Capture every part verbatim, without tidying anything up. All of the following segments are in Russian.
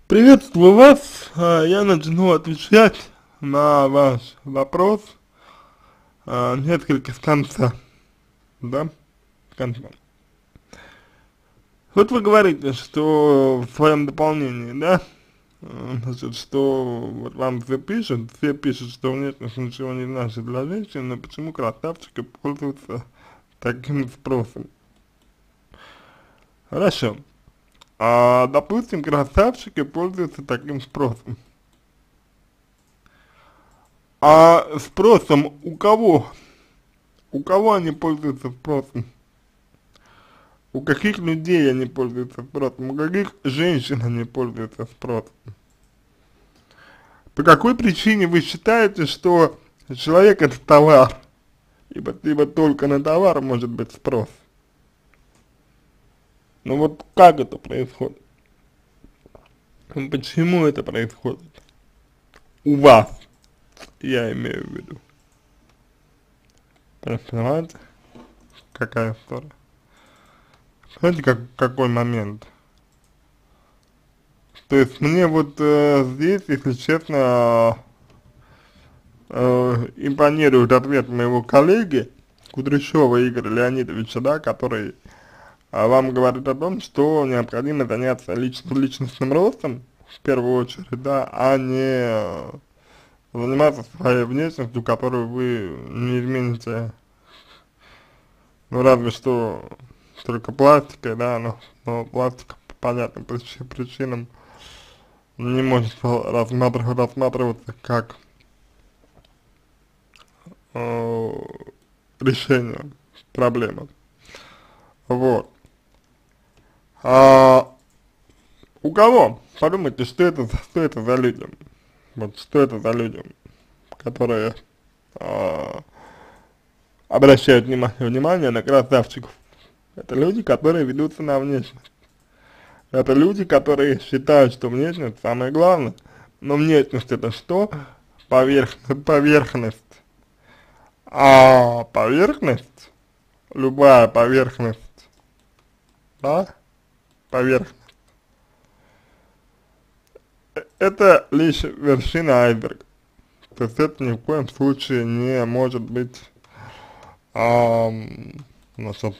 Приветствую вас. А, Я начну отвечать на ваш вопрос а, несколько с конца, да, с конца. Вот вы говорите, что в своем дополнении, да, э, значит, что вот вам все пишут, все пишут, что внешность ничего не значит для женщин, но почему красавчики пользуются таким спросом? Хорошо. А, допустим, красавчики пользуются таким спросом. А спросом у кого? У кого они пользуются спросом? У каких людей они пользуются спросом? У каких женщин они пользуются спросом? По какой причине вы считаете, что человек это товар? Ибо, ибо только на товар может быть спрос. Ну вот как это происходит? Почему это происходит? У вас, я имею в виду. Понимаете, какая история? Знаете, как, какой момент? То есть мне вот э, здесь, если честно, э, импонирует ответ моего коллеги Кудряшова Игоря Леонидовича, да, который э, вам говорит о том, что необходимо заняться лич, личностным ростом, в первую очередь, да, а не э, заниматься своей внешностью, которую вы не измените, ну, разве что только пластикой, да, но, но пластика по понятным причинам, причинам не может рассматриваться, рассматриваться как э, решение проблемы. Вот. А у кого? Подумайте, что это, что это за люди? Вот что это за люди, которые э, обращают внимание, внимание на красавчиков. Это люди, которые ведутся на внешность. Это люди, которые считают, что внешность самое главное. Но внешность это что? Поверх, поверхность. А поверхность, любая поверхность, да, поверхность, э- это лишь вершина айсберга. То есть это ни в коем случае не может быть, ам, значит,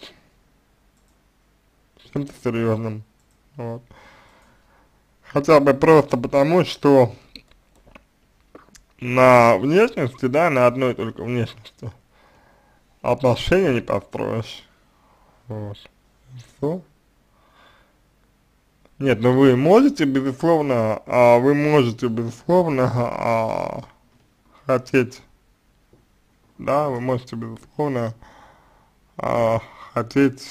чем-то серьезным. Вот. Хотя бы просто потому, что на внешности, да, на одной только внешности отношения не построишь. Вот. Всё. Нет, ну вы можете, безусловно, а, вы можете, безусловно, а, хотеть, да, вы можете, безусловно, а, хотеть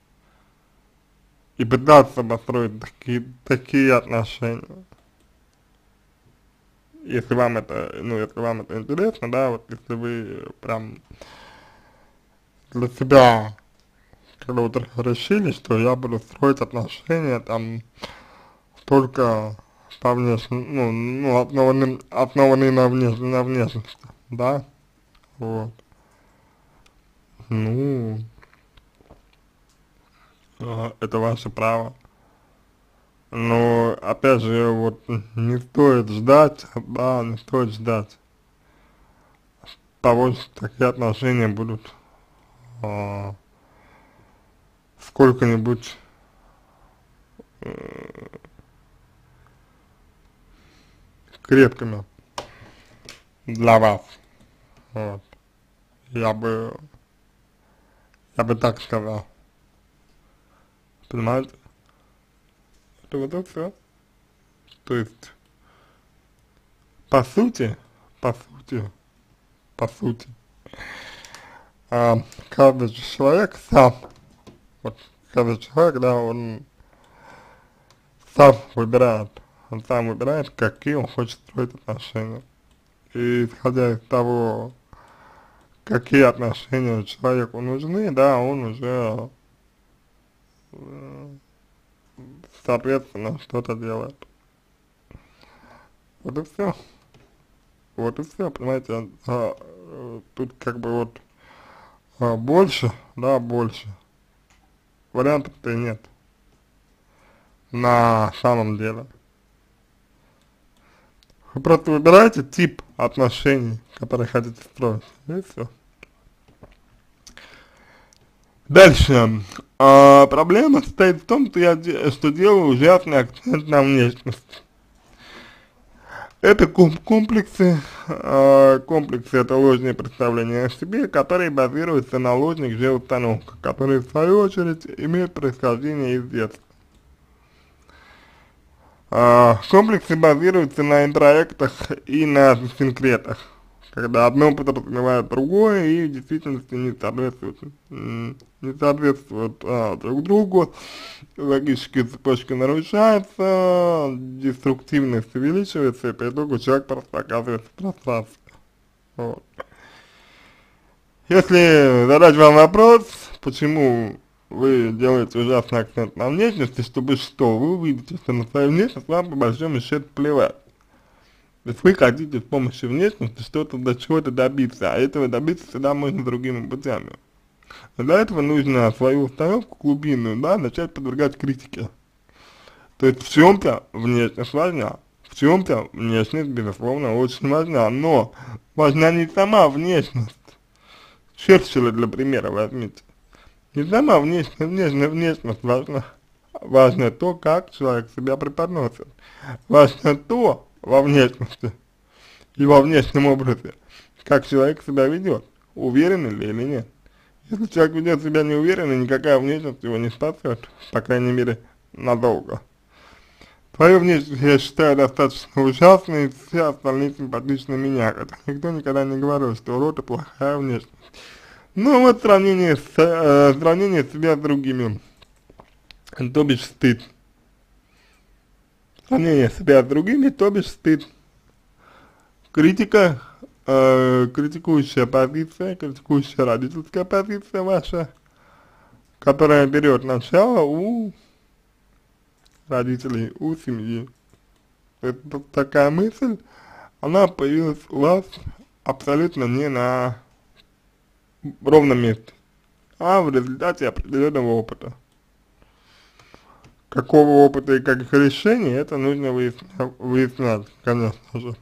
и пытаться построить такие, такие отношения. Если вам это, ну, если вам это интересно, да, вот если вы прям для себя когда вот решили, что я буду строить отношения там только по внешней, ну, ну основанные, основанные на, внеш, на внешности, да, вот, ну, а, это ваше право, но, опять же, вот, не стоит ждать, да, не стоит ждать того, что такие отношения будут а, сколько-нибудь э, крепкими для вас, вот, я бы, я бы так сказал, понимаете, это вот это все, то есть, по сути, по сути, по сути, а, каждый человек сам, вот, каждый человек, да, он сам выбирает, он сам выбирает, какие он хочет строить отношения, и исходя из того, какие отношения человеку нужны, да, он уже, э, соответственно, что-то делает. Вот и все. Вот и все, понимаете, а, э, тут как бы вот а, больше, да, больше вариантов-то и нет на самом деле. Вы просто выбираете тип отношений, которые хотите строить, и все. Дальше. А, проблема состоит в том, что я де что делаю ужасный акцент на внешность. Это ком комплексы, э, комплексы это ложные представления о себе, которые базируются на ложных же установках, которые в свою очередь имеют происхождение из детства. Э, комплексы базируются на интроектах и на синкретах, когда одно подразумевает другое и в действительности не соответствует, не соответствует а, друг другу, логическая цепочка нарушается, деструктивность увеличивается, и по итогу человек просто оказывается в пространстве. Вот. Если задать вам вопрос, почему вы делаете ужасный акцент на внешности, чтобы что, вы увидите, что на свою внешность вам по большому счету плевать. То есть вы хотите с помощью внешности что-то до чего-то добиться, а этого добиться всегда можно другими путями. Но для этого нужно свою установку глубинную, да, начать подвергать критике. То есть в чем-то внешность важна, в чем-то внешность, безусловно, очень важна, но важна не сама внешность. Черчилля для примера возьмите. Не сама внешность, внешность, внешность важна. Важно то, как человек себя преподносит. Важно то, во внешности и во внешнем образе, как человек себя ведет, уверен ли или нет. Если человек ведет себя неуверенно, никакая внешность его не спасет, по крайней мере, надолго. Твою внешность я считаю достаточно ужасной, и все остальные симпатичны меня, хотя никто никогда не говорил, что урод и плохая внешность. Ну вот сравнение, с, э, сравнение себя с другими, то бишь стыд. Сравнение себя с другими, то бишь стыд. Критика, э, критикующая позиция, критикующая родительская позиция ваша, которая берет начало у родителей, у семьи. Это такая мысль, она появилась у вас абсолютно не на ровном месте, а в результате определенного опыта. Какого опыта и каких решений, это нужно выяснять, выяснять конечно же.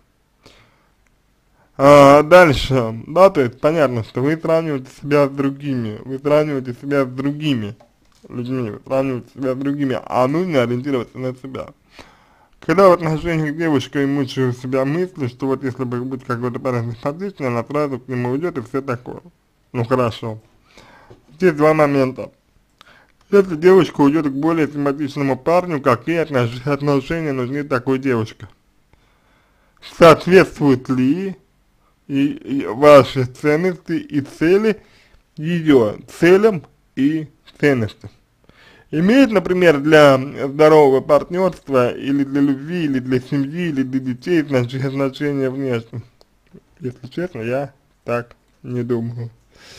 А, дальше, да, то есть понятно, что вы сравниваете себя с другими, вы сравниваете себя с другими людьми, вы сравниваете себя с другими, а нужно ориентироваться на себя. Когда в отношениях к девушке мучаю себя мысли, что вот если бы быть какой-то парень симпатичный, она сразу к нему уйдет и все такое. Ну хорошо. Здесь два момента. Если девушка уйдет к более симпатичному парню, какие отнош отношения нужны такой девушке? Соответствуют ли и, и ваши ценности и цели ее целям и ценностям? Имеет, например, для здорового партнерства или для любви, или для семьи, или для детей значение внешне? Если честно, я так не думаю.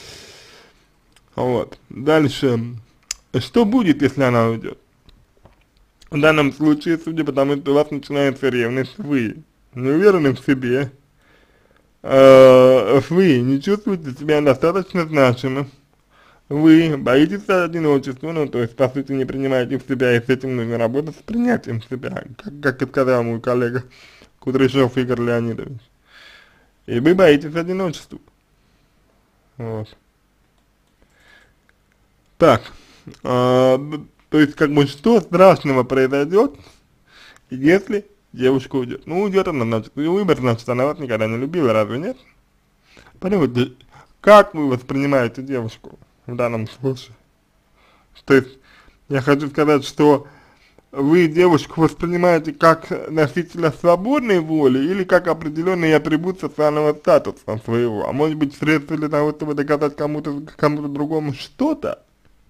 Вот. Дальше. Что будет, если она уйдет? В данном случае, судя по тому, что у вас начинается ревность, вы не уверены в себе, э, вы не чувствуете себя достаточно значимым, вы боитесь одиночества, ну, то есть, по сути, не принимаете в себя, и с этим нужно работать, с принятием себя, как, как и сказал мой коллега Кудряшов Игорь Леонидович. И вы боитесь одиночества. Вот. Так. А, то есть, как бы, что страшного произойдет, если девушка уйдет? Ну, уйдет она, значит, и выбор, значит, она вас никогда не любила, разве нет? Понимаете, как вы воспринимаете девушку в данном случае? То есть, я хочу сказать, что вы девушку воспринимаете как носителя свободной воли или как определенный атрибут социального статуса своего, а может быть, средство для того, чтобы доказать кому-то, кому-то другому что-то?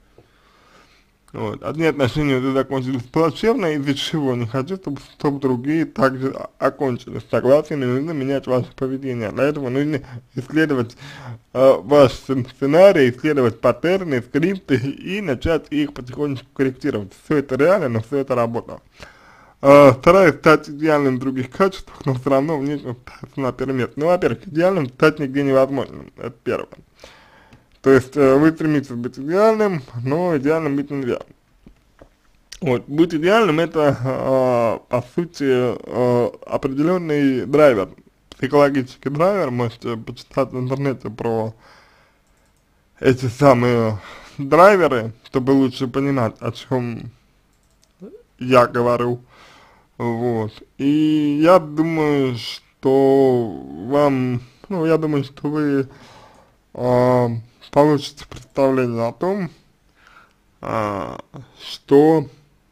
Вот. Одни отношения уже закончились плачевно, из-за чего не хочу, чтобы, чтобы другие также окончились. Согласен, и нужно менять ваше поведение. Для этого нужно исследовать э, ваш сценарий, исследовать паттерны, скрипты и начать их потихонечку корректировать. Все это реально, но все это работа. Э, стараюсь стать идеальным в других качествах, но все равно внешне ставится на первое место. Ну, во-первых, идеальным стать нигде невозможно, это первое. То есть, э, вы стремитесь быть идеальным, но идеальным быть нельзя. Вот, быть идеальным это, э, по сути, э, определенный драйвер, психологический драйвер, можете почитать в интернете про эти самые драйверы, чтобы лучше понимать, о чем я говорю, вот, и я думаю, что вам, ну, я думаю, что вы э, получите представление о том, э, что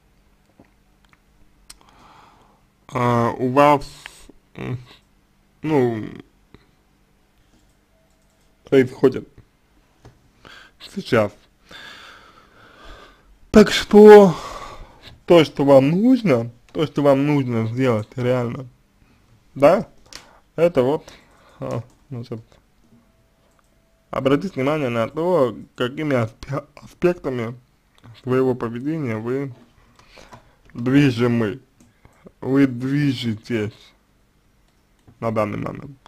э, у вас, м, ну, происходит сейчас. Так что то, что вам нужно, то, что вам нужно сделать реально, да, это вот, а, значит, обратите внимание на то, какими аспе аспектами своего поведения вы движимы, вы движетесь на данный момент.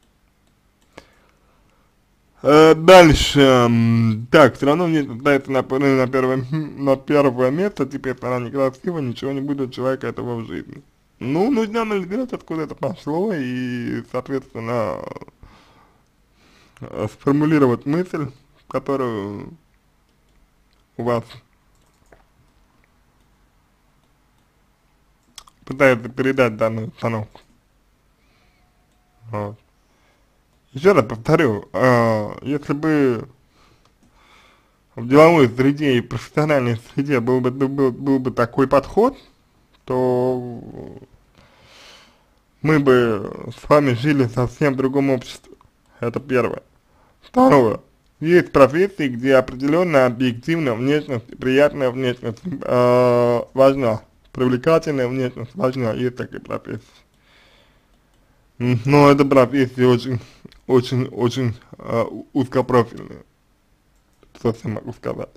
Э, дальше, м, так, все равно мне ставится на, пер- на, первое, на первое место, теперь если она некрасива, ничего не будет у человека этого в жизни. Ну, нужно анализировать, откуда это пошло, и, соответственно, э, сформулировать мысль, которую у вас пытается передать данную установку. Вот. Еще раз повторю, э, если бы в деловой среде и профессиональной среде был бы, был, был бы такой подход, то мы бы с вами жили в совсем другом обществе. Это первое. Второе. Есть профессии, где определенно объективно внешность, приятная внешность э, важна. Привлекательная внешность важна. Есть такие профессии. М, Но это профессии очень, очень, очень э, узкопрофильные. Что я могу сказать.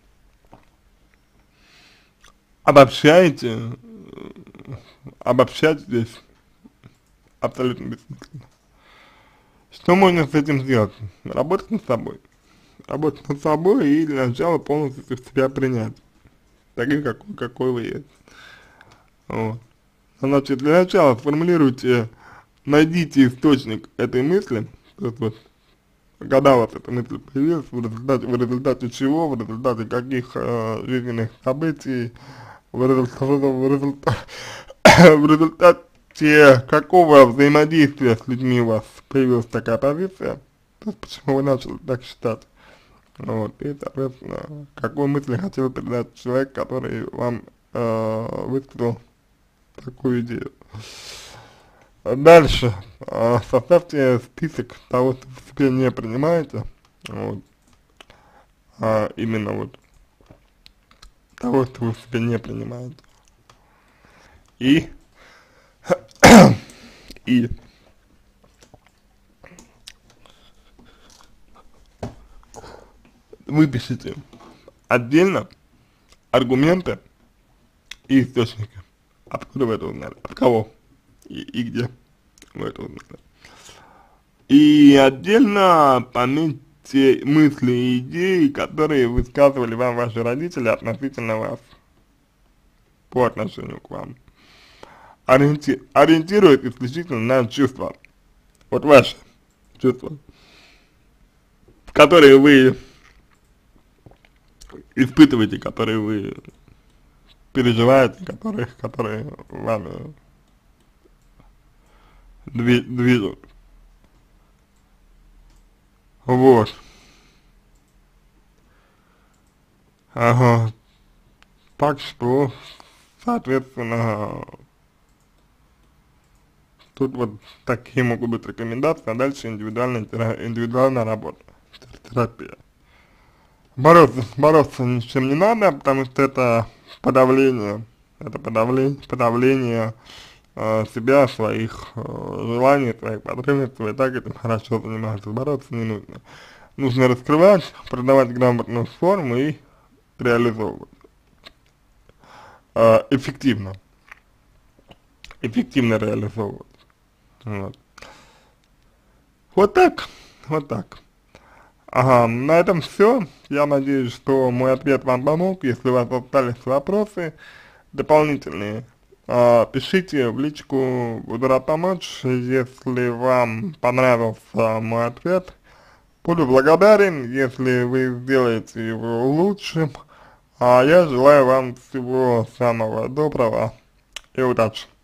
Обобщаете, э, обобщать здесь абсолютно бессмысленно. Что можно с этим сделать? Работать над собой. Работать над собой и для начала полностью себя принять. Таким, какой, какой вы есть. Вот. Значит, для начала сформулируйте, найдите источник этой мысли, то есть вот, когда у вас эта мысль появилась, в результате, в результате чего, в результате каких э, жизненных событий, в результате, в результате, в результате какого взаимодействия с людьми у вас появилась такая позиция, то есть почему вы начали так считать. Вот, и, соответственно, какую мысль хотел передать человек, который вам э, высказал такую идею. Дальше, э, составьте список того, что вы себе не принимаете, вот, а именно вот того, что вы себе не принимаете. И, и выпишите отдельно аргументы и источники, откуда вы это узнали, от кого и, и где вы это узнали. И отдельно пометьте мысли и идеи, которые высказывали вам ваши родители относительно вас, по отношению к вам. Ориенти ориентирует исключительно на чувства, вот ваши чувства, которые вы испытываете, которые вы переживаете, которые, которые вами дви движут. Вот. Ага. Так что, соответственно, тут вот такие могут быть рекомендации, а дальше индивидуальная, индивидуальная работа, терапия. Бороться, бороться ни с чем не надо, потому что это подавление, это подавление, подавление э, себя, своих э, желаний, своих потребностей, вы и так этим хорошо занимаетесь, бороться не нужно. Нужно раскрывать, продавать грамотную форму и реализовывать э, эффективно, эффективно реализовывать. Вот. Вот так, вот так. Ага, на этом все. Я надеюсь, что мой ответ вам помог. Если у вас остались вопросы дополнительные, а, пишите в личку, буду рад помочь. Если вам понравился мой ответ, буду благодарен, если вы сделаете его лучшим. А я желаю вам всего самого доброго и удачи.